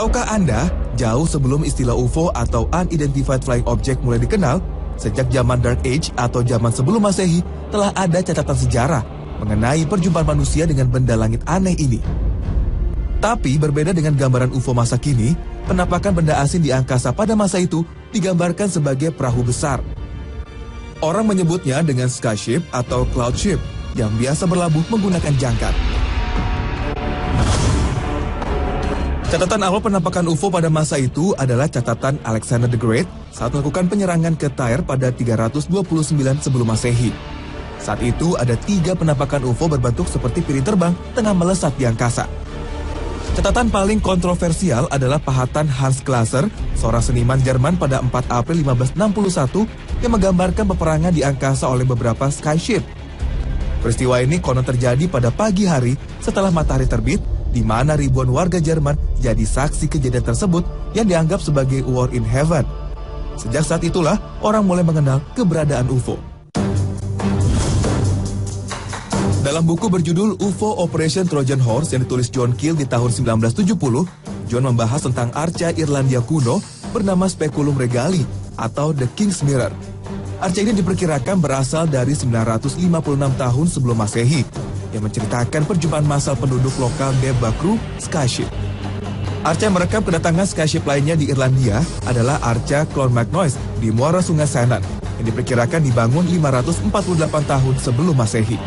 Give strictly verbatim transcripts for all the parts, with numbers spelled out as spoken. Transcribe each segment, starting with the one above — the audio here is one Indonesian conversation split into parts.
Tahukah Anda, jauh sebelum istilah U F O atau Unidentified Flying Object mulai dikenal, sejak zaman Dark Age atau zaman sebelum Masehi, telah ada catatan sejarah mengenai perjumpaan manusia dengan benda langit aneh ini. Tapi berbeda dengan gambaran U F O masa kini, penampakan benda asing di angkasa pada masa itu digambarkan sebagai perahu besar. Orang menyebutnya dengan skyship atau cloud ship yang biasa berlabuh menggunakan jangkar. Catatan awal penampakan U F O pada masa itu adalah catatan Alexander the Great saat melakukan penyerangan ke Tyre pada tiga ratus dua puluh sembilan sebelum Masehi. Saat itu ada tiga penampakan U F O berbentuk seperti piring terbang tengah melesat di angkasa. Catatan paling kontroversial adalah pahatan Hans Glasser, seorang seniman Jerman pada empat April lima belas enam puluh satu yang menggambarkan peperangan di angkasa oleh beberapa skyship. Peristiwa ini konon terjadi pada pagi hari setelah matahari terbit, di mana ribuan warga Jerman jadi saksi kejadian tersebut yang dianggap sebagai war in heaven. Sejak saat itulah orang mulai mengenal keberadaan U F O. Dalam buku berjudul U F O Operation Trojan Horse yang ditulis John Keel di tahun sembilan belas tujuh puluh, John membahas tentang arca Irlandia kuno bernama Speculum Regale atau The King's Mirror. Arca ini diperkirakan berasal dari sembilan ratus lima puluh enam tahun sebelum Masehi, yang menceritakan perjumpaan massal penduduk lokal Deva Crew Skyship. Arca yang merekam kedatangan Skyship lainnya di Irlandia adalah arca Clonmacnoise di muara Sungai Shannon, yang diperkirakan dibangun lima ratus empat puluh delapan tahun sebelum Masehi.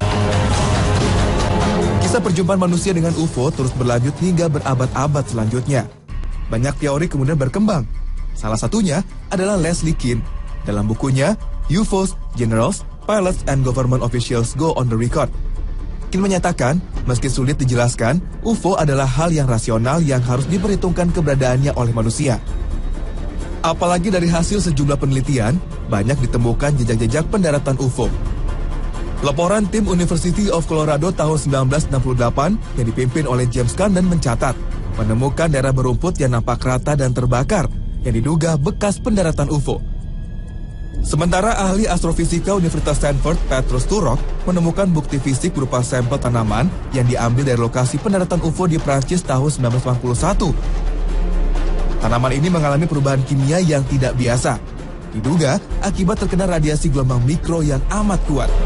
Kisah perjumpaan manusia dengan U F O terus berlanjut hingga berabad-abad selanjutnya. Banyak teori kemudian berkembang. Salah satunya adalah Leslie Kean. Dalam bukunya, U F Os, Generals, Pilots, and Government Officials Go on the Record. Kean menyatakan, meski sulit dijelaskan, U F O adalah hal yang rasional yang harus diperhitungkan keberadaannya oleh manusia. Apalagi dari hasil sejumlah penelitian, banyak ditemukan jejak-jejak pendaratan U F O. Laporan tim University of Colorado tahun sembilan belas enam puluh delapan yang dipimpin oleh James Condon mencatat, menemukan daerah berumput yang nampak rata dan terbakar, yang diduga bekas pendaratan U F O. Sementara ahli astrofisika Universitas Stanford, Petrus Turok, menemukan bukti fisik berupa sampel tanaman yang diambil dari lokasi pendaratan U F O di Prancis tahun sembilan belas delapan puluh satu. Tanaman ini mengalami perubahan kimia yang tidak biasa. Diduga akibat terkena radiasi gelombang mikro yang amat kuat.